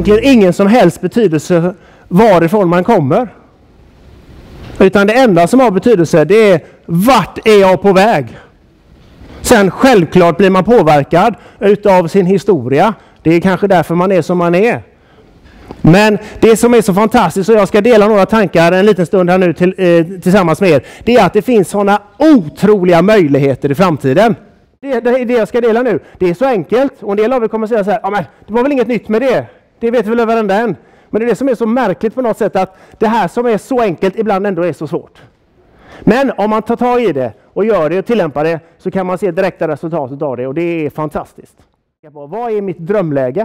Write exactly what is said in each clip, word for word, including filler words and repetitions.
egentligen ingen som helst betydelse varifrån man kommer. Utan det enda som har betydelse, det är vart är jag på väg. Sen självklart blir man påverkad utav sin historia. Det är kanske därför man är som man är. Men det som är så fantastiskt, och jag ska dela några tankar en liten stund här nu till, eh, tillsammans med er, det är att det finns sådana otroliga möjligheter i framtiden. Det, det är det jag ska dela nu. Det är så enkelt, och en del av er kommer säga så här, ja, men det var väl inget nytt med det. Det vet väl varenda en. Men det är det som är så märkligt på något sätt, att det här som är så enkelt ibland ändå är så svårt. Men om man tar tag i det och gör det och tillämpar det, så kan man se direkta resultat av det, och det är fantastiskt. Vad är mitt drömläge?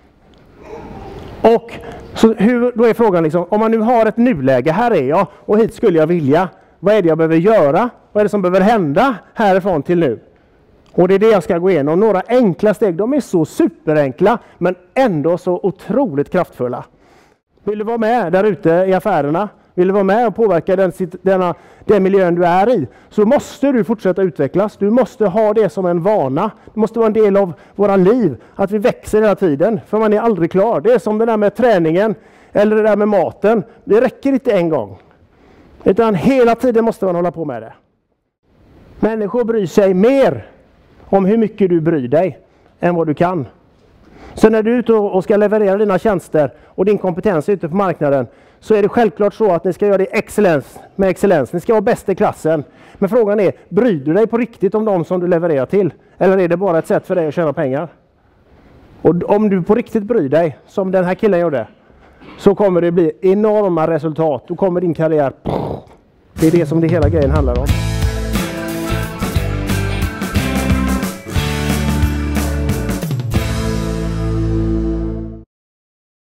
Och så hur, då är frågan liksom, om man nu har ett nuläge, här är jag och hit skulle jag vilja. Vad är det jag behöver göra? Vad är det som behöver hända härifrån till nu? Och det är det jag ska gå igenom. Några enkla steg, de är så superenkla men ändå så otroligt kraftfulla. Vill du vara med där ute i affärerna? Vill du vara med och påverka den, denna, den miljön du är i? Så måste du fortsätta utvecklas. Du måste ha det som en vana. Det måste vara en del av våra liv. Att vi växer hela tiden. För man är aldrig klar. Det är som det där med träningen. Eller det där med maten. Det räcker inte en gång. Utan hela tiden måste man hålla på med det. Människor bryr sig mer om hur mycket du bryr dig än vad du kan. Så när du är ute och ska leverera dina tjänster och din kompetens ute på marknaden, så är det självklart så att ni ska göra det excellens, med excellens. Ni ska vara bäst i klassen. Men frågan är, bryr du dig på riktigt om de som du levererar till? Eller är det bara ett sätt för dig att tjäna pengar? Och om du på riktigt bryr dig, som den här killen gjorde, så kommer det bli enorma resultat. Då kommer din karriär... Det är det som det hela grejen handlar om.